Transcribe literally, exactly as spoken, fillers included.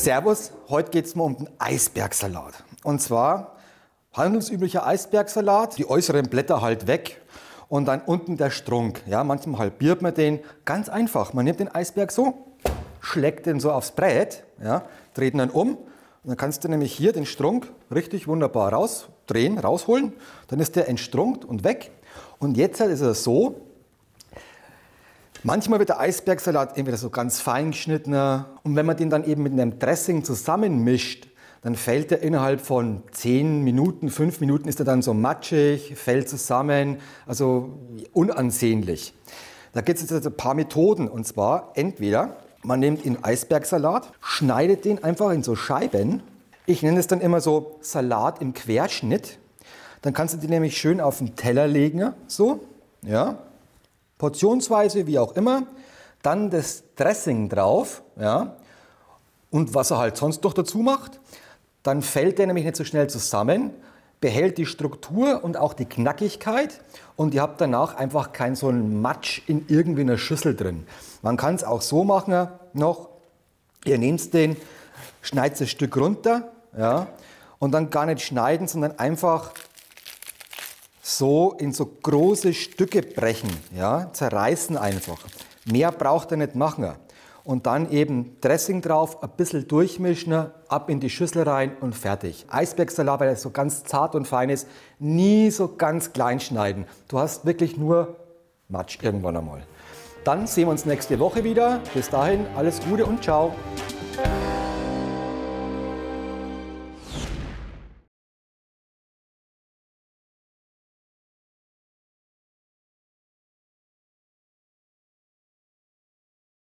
Servus, heute geht es mal um den Eisbergsalat. Und zwar handelsüblicher Eisbergsalat, die äußeren Blätter halt weg und dann unten der Strunk. Ja, manchmal halbiert man den. Ganz einfach, man nimmt den Eisberg so, schlägt den so aufs Brett, ja, dreht ihn dann um. Und dann kannst du nämlich hier den Strunk richtig wunderbar rausdrehen, rausholen. Dann ist der entstrunkt und weg. Und jetzt ist es so, manchmal wird der Eisbergsalat entweder so ganz fein geschnittener und wenn man den dann eben mit einem Dressing zusammenmischt, dann fällt er innerhalb von zehn Minuten, fünf Minuten ist er dann so matschig, fällt zusammen, also unansehnlich. Da gibt es jetzt ein paar Methoden und zwar entweder man nimmt den Eisbergsalat, schneidet den einfach in so Scheiben. Ich nenne es dann immer so Salat im Querschnitt. Dann kannst du den nämlich schön auf den Teller legen, so, ja. Portionsweise, wie auch immer, dann das Dressing drauf, ja, und was er halt sonst noch dazu macht, dann fällt der nämlich nicht so schnell zusammen, behält die Struktur und auch die Knackigkeit und ihr habt danach einfach kein so ein Matsch in irgendwie einer Schüssel drin. Man kann es auch so machen noch, ihr nehmt den, schneidet das Stück runter, ja, und dann gar nicht schneiden, sondern einfach so in so große Stücke brechen, ja, zerreißen einfach. Mehr braucht ihr nicht machen. Und dann eben Dressing drauf, ein bisschen durchmischen, ab in die Schüssel rein und fertig. Eisbergsalat, weil er so ganz zart und fein ist, nie so ganz klein schneiden. Du hast wirklich nur Matsch irgendwann einmal. Dann sehen wir uns nächste Woche wieder. Bis dahin alles Gute und ciao.